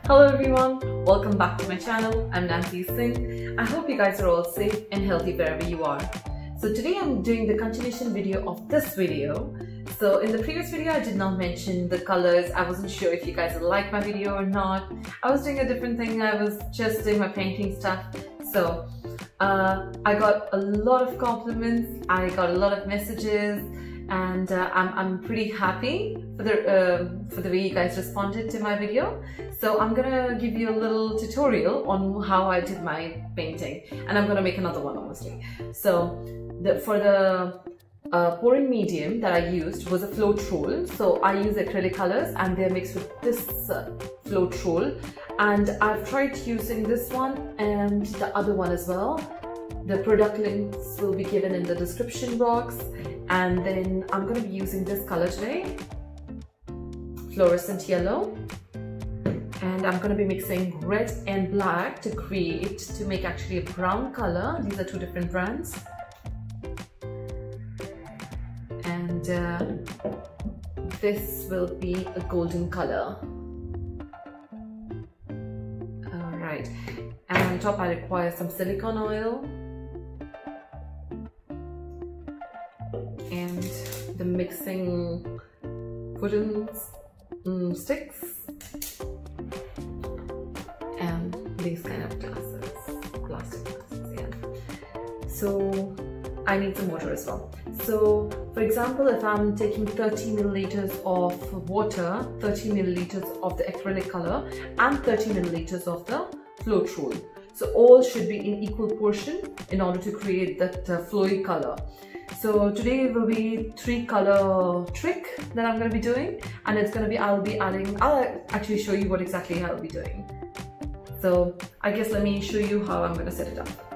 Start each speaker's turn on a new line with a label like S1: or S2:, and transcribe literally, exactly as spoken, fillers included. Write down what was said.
S1: Hello everyone, welcome back to my channel. I'm Nancy Singh. I hope you guys are all safe and healthy wherever you are. So today I'm doing the continuation video of this video. So in the previous video I did not mention the colors. I wasn't sure if you guys would like my video or not. I was doing a different thing. I was just doing my painting stuff. So uh, I got a lot of compliments. I got a lot of messages. And uh, I'm, I'm pretty happy for the, uh, for the way you guys responded to my video. So I'm gonna give you a little tutorial on how I did my painting, and I'm gonna make another one honestly. So the, for the uh, pouring medium that I used was a Floetrol. So I use acrylic colors and they're mixed with this uh, Floetrol. And I've tried using this one and the other one as well. The product links will be given in the description box. And then I'm going to be using this color today, fluorescent yellow, and I'm going to be mixing red and black to create, to make actually a brown color. These are two different brands. And uh, this will be a golden color. Alright, and on top I require some silicone oil and the mixing wooden um, sticks and these kind of glasses, plastic glasses, yeah. So I need some water as well. So for example, if I'm taking thirty milliliters of water, thirty milliliters of the acrylic color and thirty milliliters of the Floetrol. So all should be in equal portion in order to create that uh, flowy color. So today will be three color trick that I'm going to be doing, and it's going to be, I'll be adding, I'll actually show you what exactly I'll be doing. So I guess let me show you how I'm going to set it up.